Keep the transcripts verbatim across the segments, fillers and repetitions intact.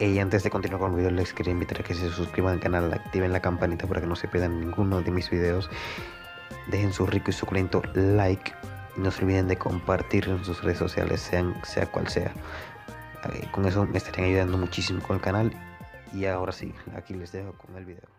Y antes de continuar con el video, les quería invitar a que se suscriban al canal, activen la campanita para que no se pierdan ninguno de mis videos. Dejen su rico y suculento like y no se olviden de compartir en sus redes sociales, sean sea cual sea. Eh, con eso me estarían ayudando muchísimo con el canal. Y ahora sí, aquí les dejo con el video.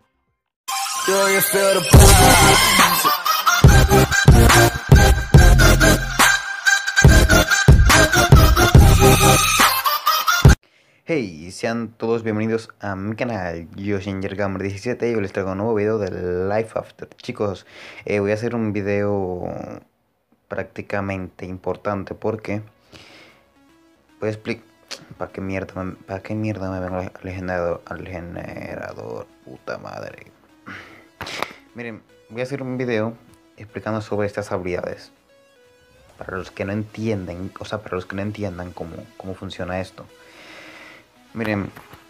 Hey, sean todos bienvenidos a mi canal, yo soy Gamer diecisiete y hoy les traigo un nuevo video de Life After. Chicos, eh, voy a hacer un video prácticamente importante porque voy a explicar para qué mierda me, para qué mierda me vengo al generador, al generador, puta madre. Miren, voy a hacer un video explicando sobre estas habilidades para los que no entienden, o sea, para los que no entiendan cómo, cómo funciona esto. Miren,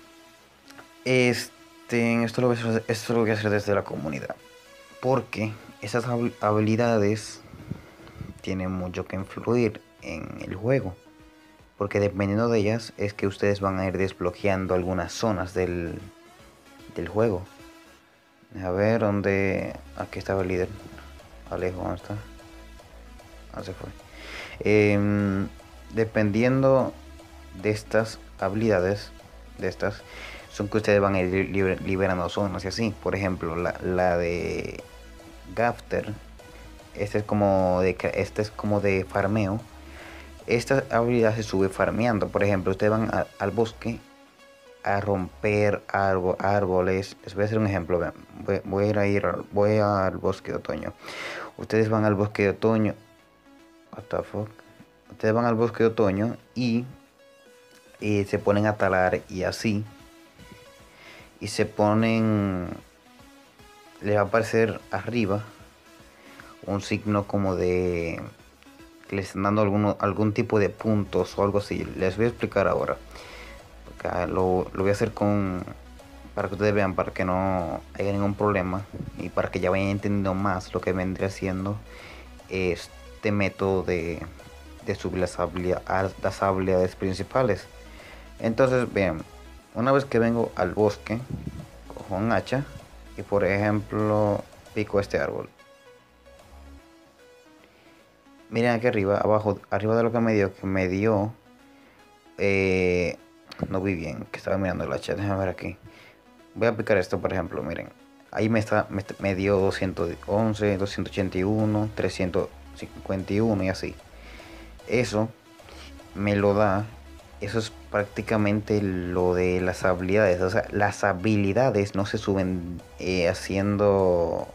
este, esto lo, voy a hacer, esto lo voy a hacer desde la comunidad, porque esas habilidades tienen mucho que influir en el juego, porque dependiendo de ellas es que ustedes van a ir desbloqueando algunas zonas del, del juego. A ver, ¿dónde? Aquí estaba el líder. Alejo, ¿dónde está? Ah, se fue. Eh, dependiendo de estas habilidades, de estas, son que ustedes van a ir liber, liberando zonas y así. Por ejemplo, la, la de Gafter, este es como de este es como de farmeo. Esta habilidad se sube farmeando. Por ejemplo, ustedes van a, al bosque a romper árbol, árboles. Les voy a hacer un ejemplo. Vean, voy, voy, a ir voy al bosque de otoño. Ustedes van al bosque de otoño. What the fuck? Ustedes van al bosque de otoño y y se ponen a talar y así, y se ponen, les va a aparecer arriba un signo como de que les están dando alguno, algún tipo de puntos o algo así. Les voy a explicar ahora, porque lo, lo voy a hacer con para que ustedes vean, para que no haya ningún problema y para que ya vayan entendiendo más lo que vendría siendo este método de, de subir las habilidades, las habilidades principales. Entonces, bien, una vez que vengo al bosque, cojo un hacha y, por ejemplo, pico este árbol. Miren aquí arriba, abajo, arriba de lo que me dio, que me dio, eh, no vi bien, que estaba mirando el hacha, déjame ver aquí. Voy a picar esto, por ejemplo, miren, ahí me, está, me, me dio doscientos once, doscientos ochenta y uno, trescientos cincuenta y uno y así. Eso me lo da. Eso es prácticamente lo de las habilidades. O sea, las habilidades no se suben eh, haciendo...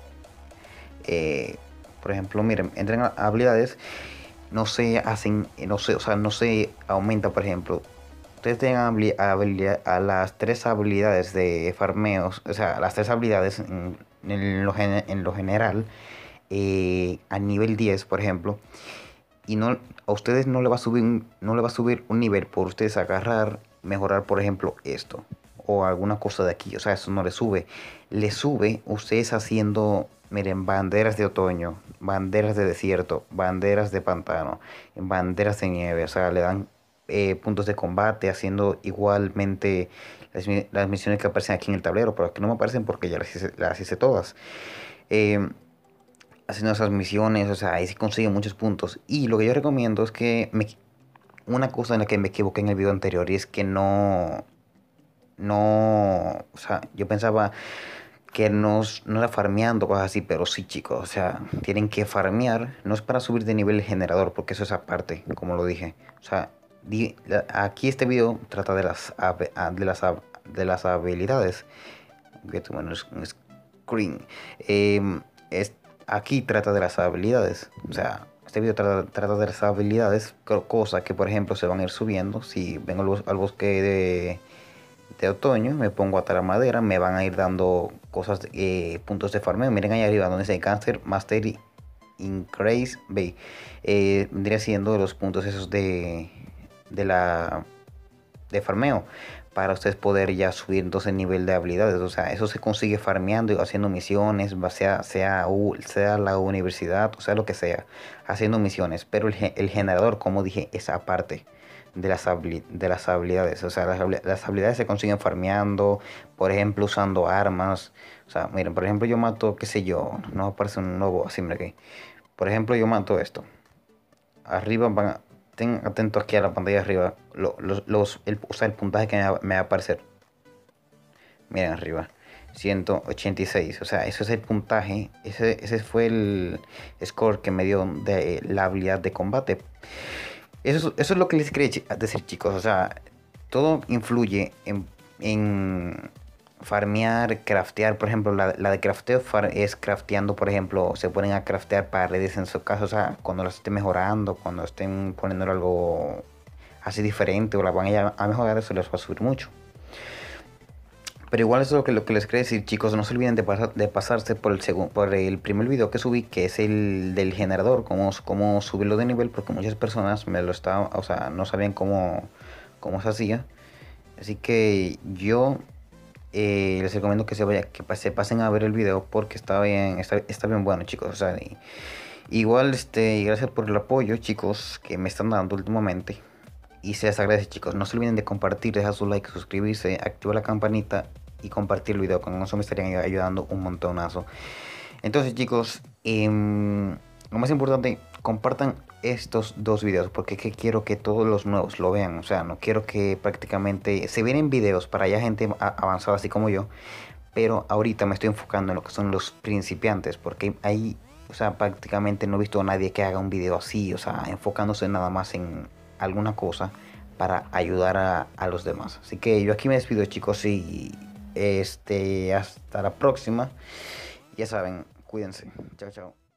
Eh, por ejemplo, miren, entran a habilidades, no se hacen, no se, o sea, no se aumenta, por ejemplo. Ustedes tengan habilidad, a las tres habilidades de farmeos, o sea, las tres habilidades en, en, lo, en lo general, eh, a nivel diez, por ejemplo. Y no, a ustedes no le va a subir no le va a subir un nivel por ustedes agarrar, mejorar, por ejemplo, esto o alguna cosa de aquí. O sea, eso no le sube. Le sube ustedes haciendo, miren, banderas de otoño, banderas de desierto, banderas de pantano, banderas de nieve. O sea, le dan eh, puntos de combate, haciendo igualmente las, las misiones que aparecen aquí en el tablero, pero aquí no me aparecen porque ya las hice, las hice todas. Eh, haciendo esas misiones, o sea, ahí se consiguen muchos puntos. Y lo que yo recomiendo es que me, una cosa en la que me equivoqué en el video anterior, y es que no, no, o sea, yo pensaba que no, no era farmeando cosas así, pero sí, chicos, o sea, tienen que farmear, no es para subir de nivel el generador, porque eso es aparte, como lo dije. O sea, di, la, aquí este video trata de las, de las, de las habilidades. Voy a tomar un screen. Eh, es, Aquí trata de las habilidades, o sea, este video trata, trata de las habilidades, cosas que, por ejemplo, se van a ir subiendo. Si vengo al, al bosque de, de otoño, me pongo a talar madera, me van a ir dando cosas, eh, puntos de farmeo. Miren ahí arriba donde dice Cáncer, Mastery, Increase Bay, eh, vendría siendo los puntos esos de, de la de farmeo, para ustedes poder ya subir entonces el nivel de habilidades. O sea, eso se consigue farmeando y haciendo misiones, sea, sea, sea la universidad, o sea lo que sea, haciendo misiones. Pero el, el generador, como dije, es aparte. de las, habili- de las habilidades. O sea, las, habili- las habilidades se consiguen farmeando, por ejemplo, usando armas. O sea, miren, por ejemplo, yo mato, qué sé yo, no aparece un nuevo así, mira aquí. Por ejemplo, yo mato esto. Arriba van a, ten atento aquí a la pantalla de arriba. lo- los, los- el, o sea, el puntaje que me va, me va a aparecer. Miren arriba. Ciento ochenta y seis. O sea, eso es el puntaje. Ese, ese fue el score que me dio de la habilidad de combate. Eso, es- eso es lo que les quería chi- decir, chicos. O sea, todo influye en, en farmear, craftear. Por ejemplo, la, la de crafteo far- es crafteando, por ejemplo, se ponen a craftear paredes en su caso. O sea, cuando las estén mejorando, cuando estén poniendo algo así diferente o la van a, a mejorar, eso les va a subir mucho. Pero igual eso es lo que, lo que les quería decir, chicos. No se olviden de, pasar, de pasarse por el, segundo, por el primer video que subí, que es el del generador, cómo, cómo subirlo de nivel, porque muchas personas me lo estaban, o sea, no sabían cómo, cómo se hacía. Así que yo eh, les recomiendo que se vaya, que pa- se pasen a ver el video porque está bien, está, está bien bueno, chicos. O sea, y- igual, este, y gracias por el apoyo, chicos, que me están dando últimamente. Y se les agradece, chicos. No se olviden de compartir, dejar su like, suscribirse, activar la campanita y compartir el video. Con eso me estarían ayudando un montonazo. Entonces, chicos, em, lo más importante, compartan estos dos videos porque es que quiero que todos los nuevos lo vean. O sea, no quiero que prácticamente se vienen videos para ya gente a- avanzada así como yo. Pero ahorita me estoy enfocando en lo que son los principiantes porque ahí, o sea, prácticamente no he visto a nadie que haga un video así. O sea, enfocándose nada más en alguna cosa para ayudar a, a los demás. Así que yo aquí me despido, chicos, y este hasta la próxima. Ya saben, cuídense. Chao, chao.